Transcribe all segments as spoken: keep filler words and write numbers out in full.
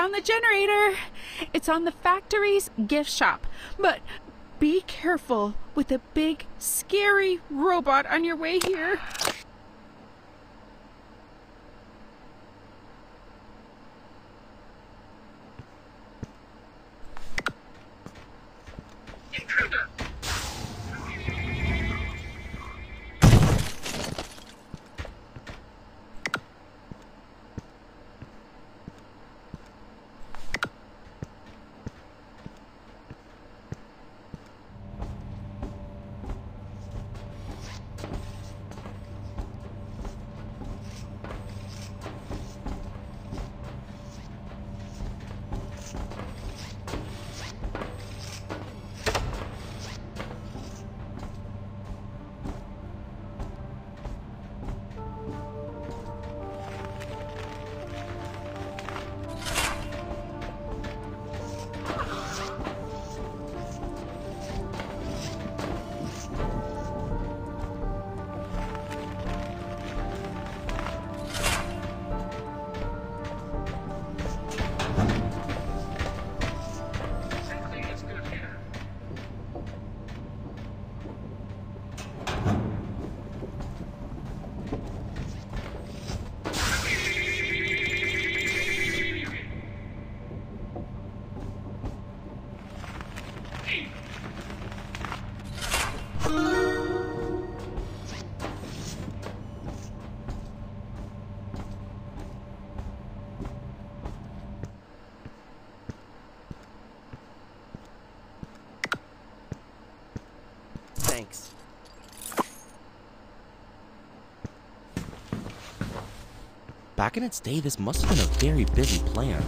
found the generator. It's on the factory's gift shop. But be careful with a big, scary robot on your way here. Intruder! Thanks. Back in its day, this must have been a very busy plant.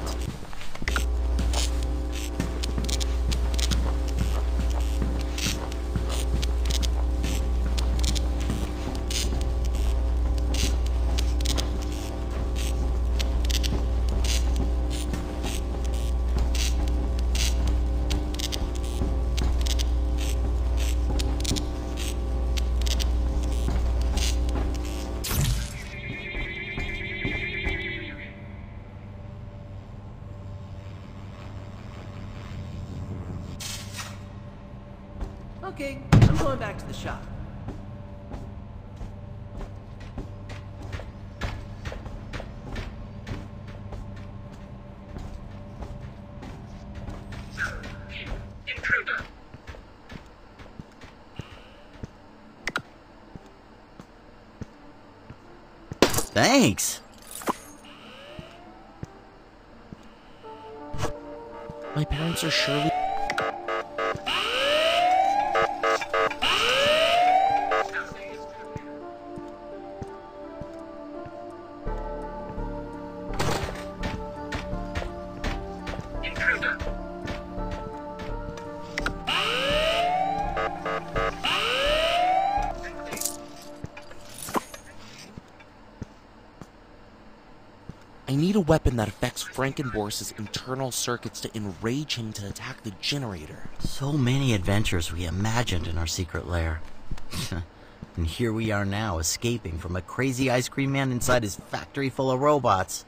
Okay, I'm going back to the shop. Intruder! Thanks. My parents are surely... Intruder! I need a weapon that affects Frankenborst's internal circuits to enrage him to attack the generator. So many adventures we imagined in our secret lair. And here we are now, escaping from a crazy ice cream man inside his factory full of robots.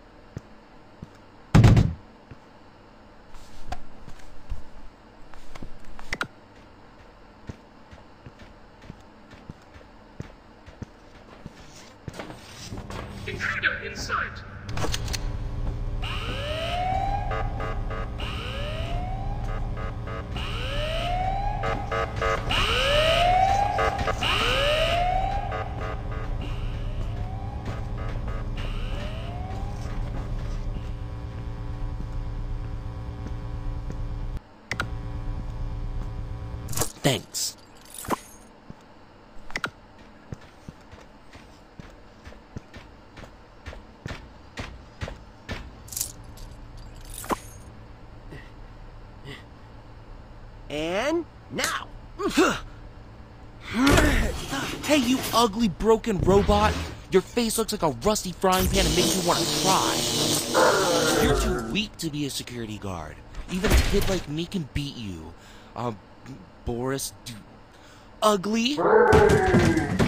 Intruder in sight! Thanks. And now! Hey, you ugly, broken robot! Your face looks like a rusty frying pan and makes you want to cry. You're too weak to be a security guard. Even a kid like me can beat you. Um, Boris, dude, ugly?